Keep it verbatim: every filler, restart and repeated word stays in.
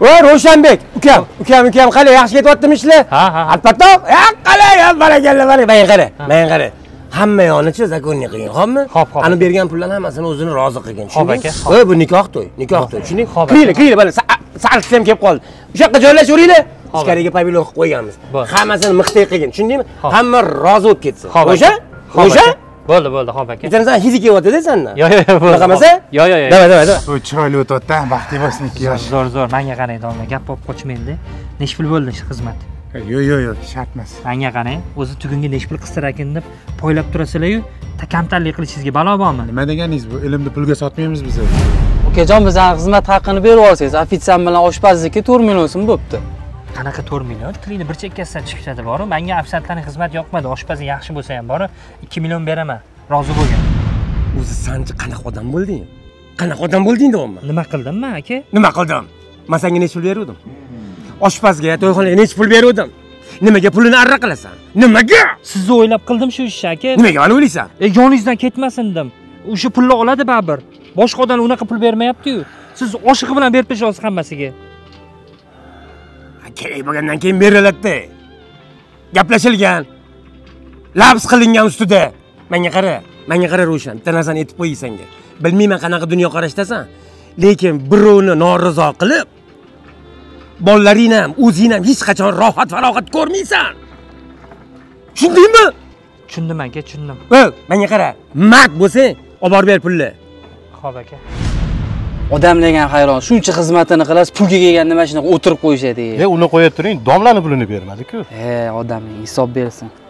Voy Ro'shanbek, ukam, ukam, ukam, qalay, yaxshi ketyaptimi ishlar? Ha, ha. Albatta. Ya qalay, ya barakalla, barak. Men qara, men qara. Hamma yonichi zakonniy qilgan, xo'pmi? Ani bergan pullarni hammasini o'zini rozi qilgan. Xo'p aka. Voy bu nikoh to'y, nikoh to'y. Tushunding? Kiringlar, kiringlar, mana salqis ham kelib qoldi. O'sha yoqqa joylashaveringlar. Ichkariga pavilon qilib qo'yganmiz. Hammasini mixtay qilgan, tushundingmi? Hamma rozi bo'lib ketsin. O'sha? O'sha? Bo'ldi, bo'ldi, xo'p aka. Bittanisan hizi kelyapti-da sendan. Yo'q, yo'q, bo'ldi. Bunaqamasa? Yo'q, yo'q, yo'q. Davay, davay, davay. To'y chiroyli o'tyapti, vaqti bo'lsin ikki yosh. Zo'r, zo'r. Menga qarang, domla, gap bo'lib qochmaydi. Necha pul bo'ldi shu xizmat? Yo'q, yo'q, yo'q, shart emas. Menga qarang, o'zi tugunga necha pul qistirakin deb poylab turasizlar-yu, takamtarlik qilishingizga balo bormi? Nima deganingiz bu? Ilmni pulga sotmaymiz biz. Ukajon, bizning xizmat haqqini berib olsangiz, ofitsiant bilan oshpazlikka to'rt million so'm bo'pti. Qanaqa to'rt million? Tilingni bir chekkasidan chiqishadi boru. Menga ofitsiantlarning xizmati yoqmadi. Oshpazi yaxshi bo'lsa ham boru, ikki million beraman. Rozi bo'lgan. O'zi sanchi qanaqa odam bo'lding? Qanaqa odam bo'lding deyapman. Nima qildim men, aka? Nima qildim? Men senga necha pul berdim? Oshpazga, to'yxonaga necha pul berdim? Nimaga pulini arra qilasan? Nimaga? Sizni o'ylab qildim shu ishni, aka. Nimaga meni o'ylaysan? E, yoningizdan ketmasin dedim. O'sha pulni oladi baribir. Boshqa odam unaqa pul bermayapti-yu. Siz oshig'i bilan berib berasiz hammasiga. Kerak bo'lgandan keyin beriladi. Gaplashilgan. Labs qilingan ustida. Menga qara, menga qara Ro'shan, bitta narsani aytib qo'ying senga. Bilmayman qanaqa dunyo qarashdasan, lekin birovni norizo qilib, bolalaring ham, o'zing ham hech qachon rohat farohat ko'rmaysan. Tushundingmi? Tushundim aka, tushundim. Voy, menga qara, mard bo'lsang, olib borib ber pulni. Xo'p aka. Odam degan hayron, shuncha xizmatini qilasiz, pulga kelganda mana shunaqa o'tirib qo'yishadi. E, uni qo'yib turing, domlani pulini bermadi-ku. He, odamning hisob bersin.